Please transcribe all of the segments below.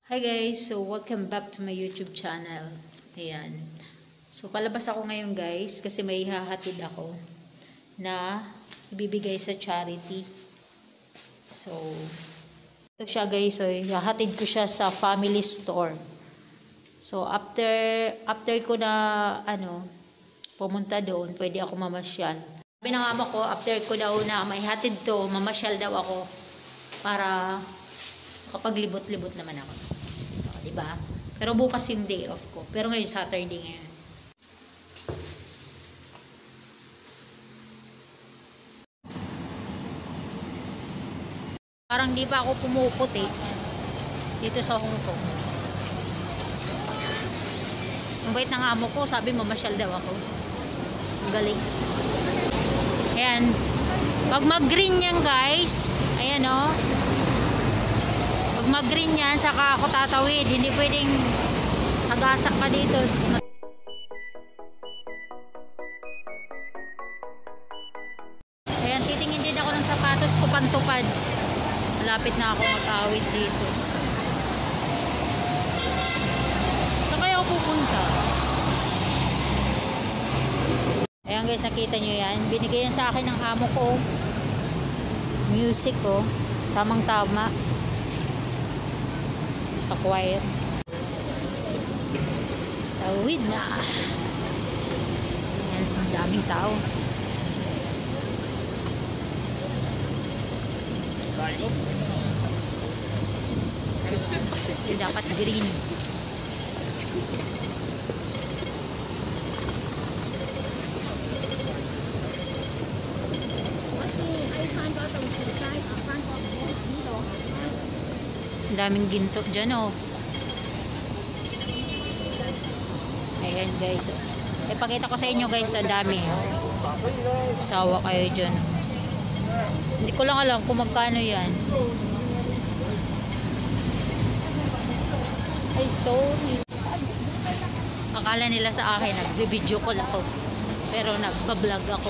Hi guys, so welcome back to my YouTube channel. Ayan. So palabas ako ngayon guys kasi may hahatid ako na ibibigay sa charity. So ito siya guys, so hahatid ko siya sa family store. So after ko na pumunta doon, pwede ako mamasyal. Sabi ng amo ko, after ko daw na may hatid to, mamasyal daw ako para kapaglibot-libot naman ako. Diba? Pero bukas yung day off ko. Pero ngayon Saturday ngayon. Parang di pa ako pumupot dito sa Hong Kong. Ang bait ng amo ko, sabi mamasyal daw ako. Ang galing. Ayan. Pag mag-green yan guys, ayan o. Pag mag-green yan, saka ako tatawid. Hindi pwedeng hagasak ka dito. Ayan, titingin din ako ng sapatos ko pantupad. Malapit na ako mag-awid dito. Saan kaya ako pupunta? Ayan guys, nakita nyo yan. Binigay yan sa akin ng amo ko. Music ko. Tamang-tama. Sa choir. Tawid na. Ayan, ang daming tao. Yung dapat green. Ang daming ginto dyan Ayan guys. Ipakita ko sa inyo guys, ang dami. Sawa kayo dyan. Hindi ko lang alam kung magkano yan. Ay, sorry. Akala nila sa akin, nag-video call ako. Pero nagbablog ako.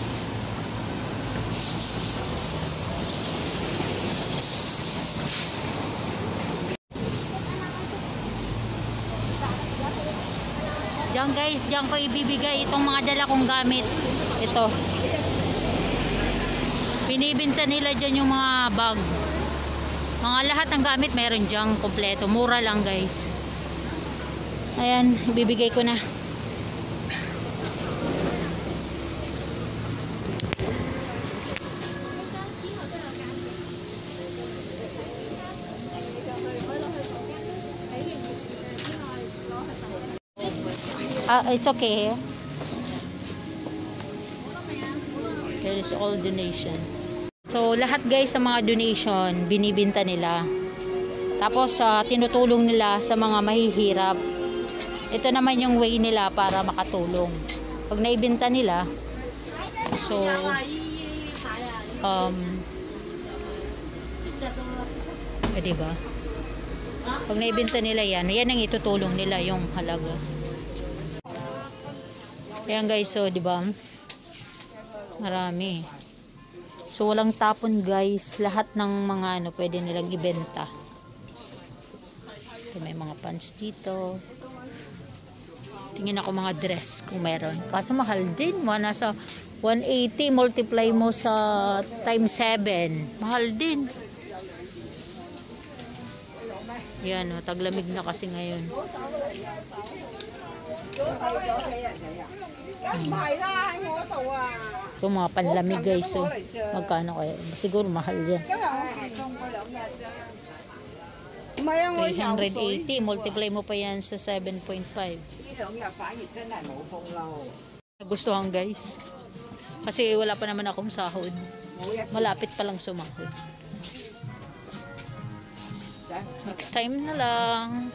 Diyan guys, diyan ko ibibigay itong mga dala kong gamit. Ito. Binibenta nila dyan yung mga bag. Mga lahat ng gamit meron dyan kompleto. Mura lang guys. Ayan, ibibigay ko na. It's okay. There is all donation. So lahat guys sa mga donation binibenta nila. Tapos tinutulong nila sa mga mahihirap. Ito naman yung way nila para makatulong. Pag naibenta nila, so diba? Pag naibenta nila yan ang itutulong nila yung halaga. Ayan guys, so diba? Marami. So walang tapon guys. Lahat ng mga pwede nilang ibenta. So, may mga pants dito. Tingin ako mga dress kung meron. Kaso mahal din. Nasa 180 multiply mo sa times 7. Mahal din. Yan taglamig na kasi ngayon. Ito mga panlamig guys. So magkano kaya? Siguro mahal yan. 380 multiply mo pa yan sa 7.5. Nagustuhan guys. Kasi wala pa naman akong sahod. Malapit pa lang sumahod. Next time na lang.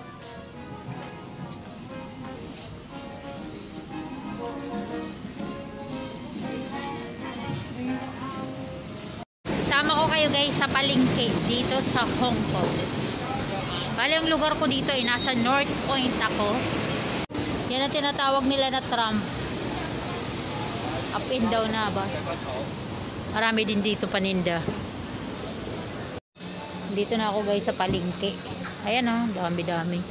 Sama ko kayo guys sa palengke dito sa Hong Kong. Bali ang lugar ko dito ay nasa North Point ako. Yan ang tinatawag nila na tram. Up and down na ba? Marami din dito paninda. Dito na ako guys sa palengke. Ayan o, dami-dami.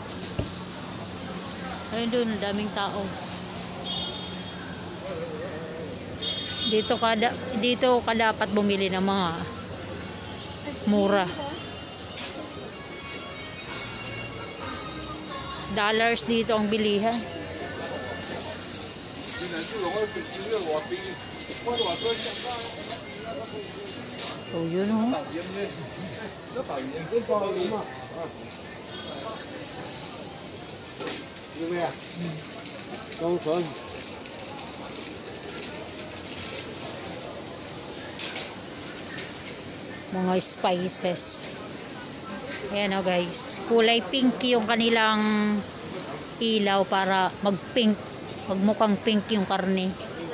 Ayun doon, daming tao. Dito ka dapat bumili ng mga mura. Dollars dito ang bilihan. So yun o. Mga spices. Ayan o guys. Kulay pink yung kanilang ilaw para mag-pink. Magmukhang pink yung karne.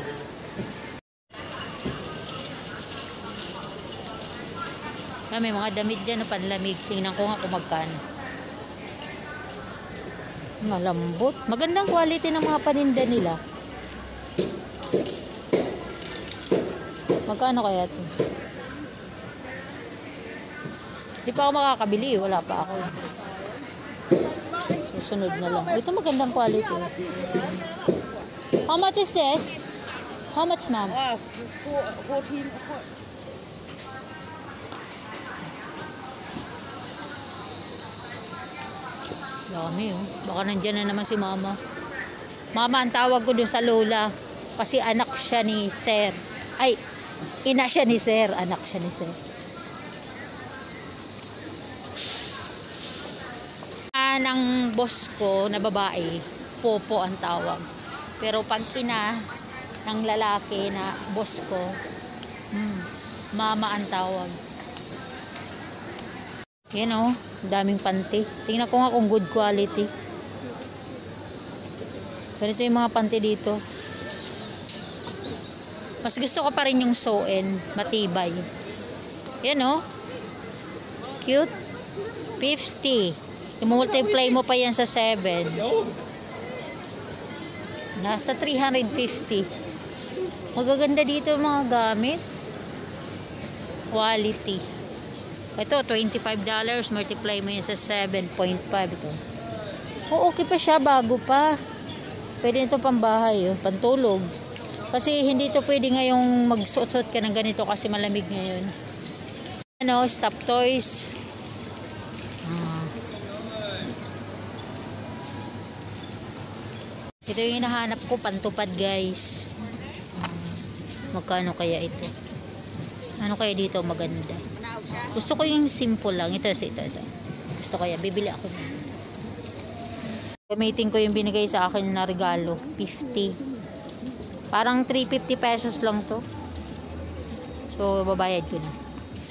May mga damit dyan na panlamig. Tingnan ko nga kung magkano. Malambot. Magandang quality ng mga paninda nila. Magkano kaya ito? Di pa ako makakabili. Wala pa ako. Susunod na lang. Ito magandang quality. How much is this? How much, ma'am? 14. Dami oh. Baka nandyan na naman si mama. Mama ang tawag ko dun sa lola. Kasi anak siya ni sir. Ay, ina siya ni sir. Anak siya ni sir. Ng boss ko na babae, Popo ang tawag. Pero pag ina ng lalaki na boss ko, Mama ang tawag. Yan o, daming panty. Tingnan ko nga kung good quality. Ganito yung mga panty dito. Mas gusto ko pa rin yung sew-in, matibay. Yan o, cute. 50. I-multiply mo pa yan sa 7. Nasa 350. Magaganda dito mga gamit. Quality. Ito, $25. Multiply mo yan sa 7.5 ito. O, okay pa siya. Bago pa. Pwede ito pambahay. Oh, pantulog. Kasi hindi ito pwede ngayong magsuot-suot ka ng ganito kasi malamig ngayon. Ano, stop toys. Ito yung hinahanap ko, pantupad guys. Magkano kaya ito? Ano kaya dito maganda? Gusto ko yung simple lang. Ito. Gusto ko yan. Bibili ako. Gamitin ko yung binigay sa akin na regalo. 50. Parang 350 pesos lang to. So, babayad ko na.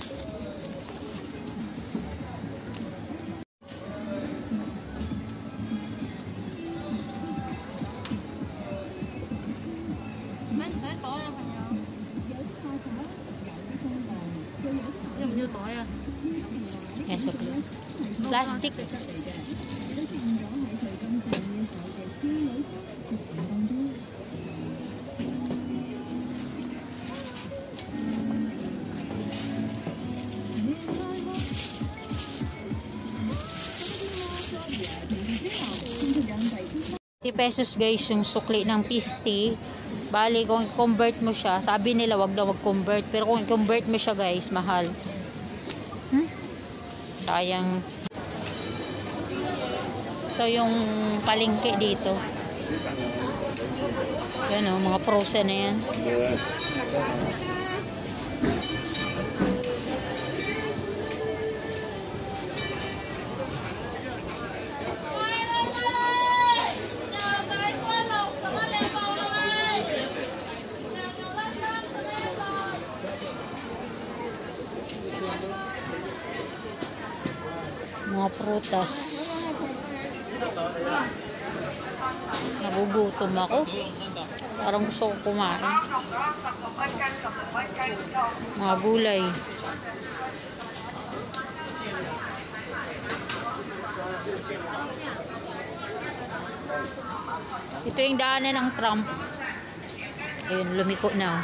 Yan, so plastic. Pesos guys yung sukli ng 50. Bali kung i-convert mo siya, sabi nila wag daw mag-convert, pero kung i-convert mo siya guys, mahal. Sayang. Ito yung palengke dito. Yan o, mga frozen na yan. Mga prutas. Nagugutom ako. Parang gusto ko kumain. Mga gulay. Ito yung daanan ng Trump. Ayun, lumiko na.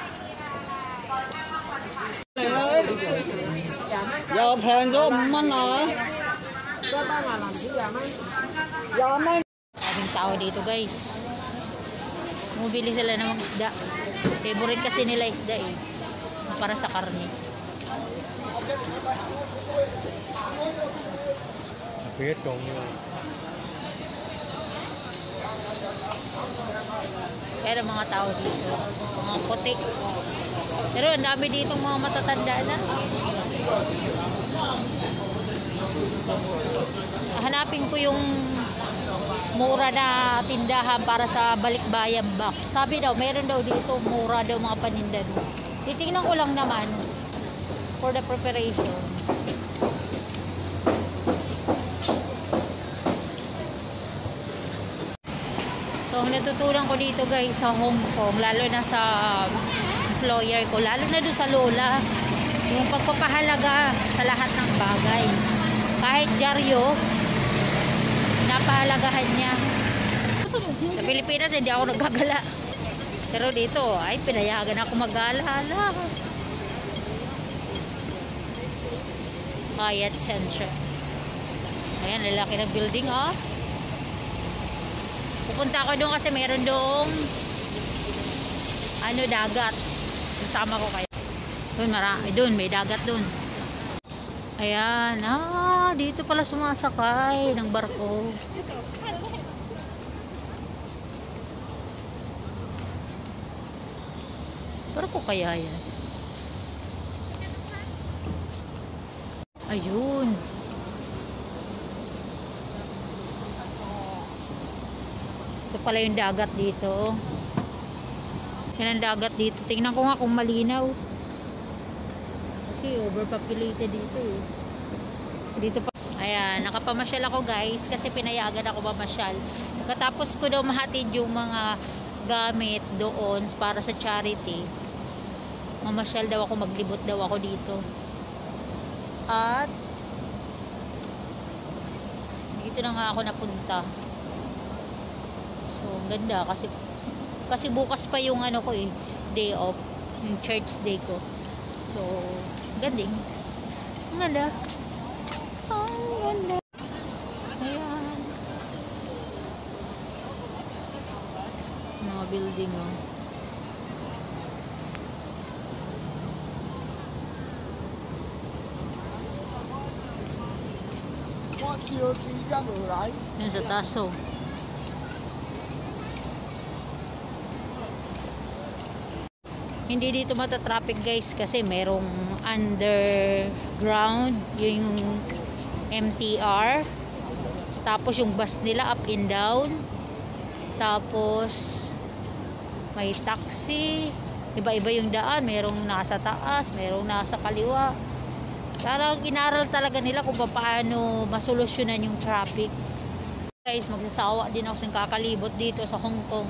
Daming tao dito guys. Bumibili sila ng mga isda. Favorite kasi nila isda eh. Para sa karne. Kaya mga tao dito. Mga puti. Pero ang dami ditong mga matatanda na. Hanapin ko yung mura na tindahan para sa balikbayan back. Sabi daw, meron daw dito mura daw mga paninda. Titingnan ko lang naman for the preparation. So, ang natutunan ko dito guys sa Hong Kong, lalo na sa employer ko, lalo na doon sa lola, yung pagpapahalaga sa lahat ng bagay. Kahit dyaryo, napahalagahan niya. Sa Pilipinas, hindi ako nagagala. Pero dito, ay pinayagan ako mag-alala. Hyatt Central. Ayan, lalaki ng building, oh. Pupunta ako doon kasi meron doong dagat. Sama ko kayo. Doon marami, doon may dagat doon. Ayan, dito pala sumasakay ng barko. Barko kaya yan? Ayun. Ito pala yung dagat dito. Yan ang dagat dito. Tingnan ko nga kung malinaw. Kasi overpopulated dito eh. Dito pa. Ayan, nakapamasyal ako guys kasi pinayagan ako mamasyal. Pagkatapos ko daw mahatid yung mga gamit doon para sa charity, mamasyal daw ako, maglibot daw ako dito. At dito na nga ako napunta. So, ang ganda kasi bukas pa yung ko eh, day off, yung church day ko. So, galing. Ang ganda. Ang ganda. Ayan. Mga building, oh. Yan sa taso. Hindi dito matatraffic guys kasi merong underground yung MTR, tapos yung bus nila up and down, tapos may taxi, iba-iba yung daan, merong nasa taas, merong nasa kaliwa. Parang inaral talaga nila kung paano masolusyonan yung traffic. Guys, magsasawa din ako sa kakalibot dito sa Hong Kong.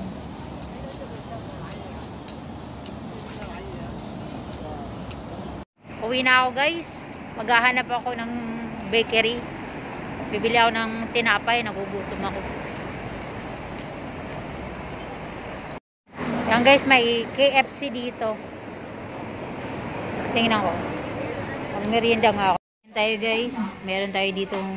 Uwi na ako guys. Maghahanap ako ng bakery. Bibili ako ng tinapay. Nagugutom ako. Yan guys, may KFC dito. Tingnan ko. Magmerienda nga ako. Meron tayo guys. Meron tayo ditong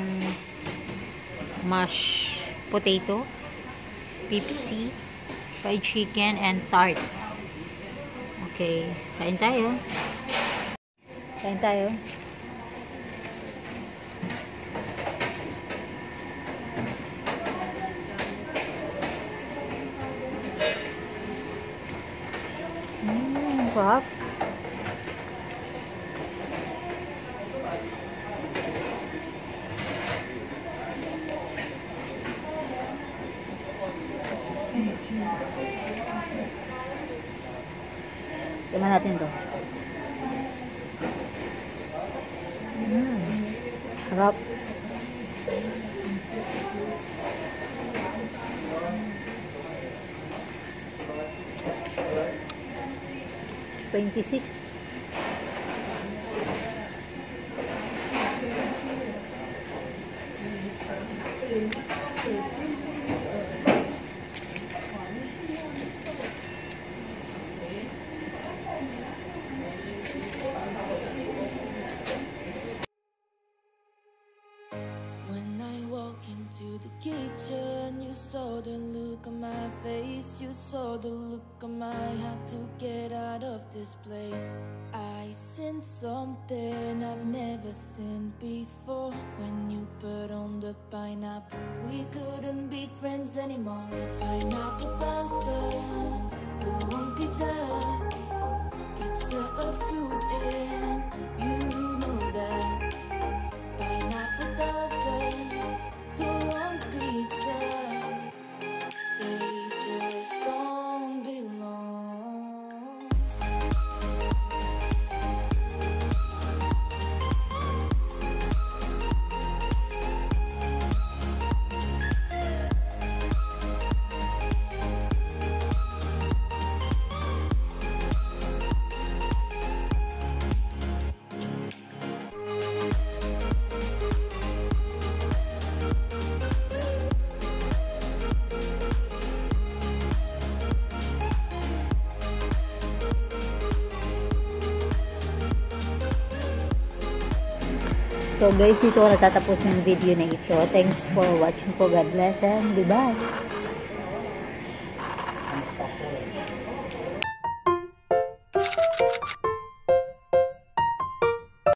mashed potato, Pepsi, fried chicken, and tart. Okay. Kain tayo. Kain tayo. Sarap. Tignan natin to. Sarap. $26. When walk into the kitchen, you saw the look on my face, you saw the look on my heart to get out of this place. I seen something I've never seen before. When you put on the pineapple, we couldn't be friends anymore. Pineapple thousands, go on pizza. It's a fruit and you know that. Pineapple doesn't go on pizza. They just don't belong. So guys, dito ko natatapos yung video na ito. Thanks for watching po. God bless and goodbye.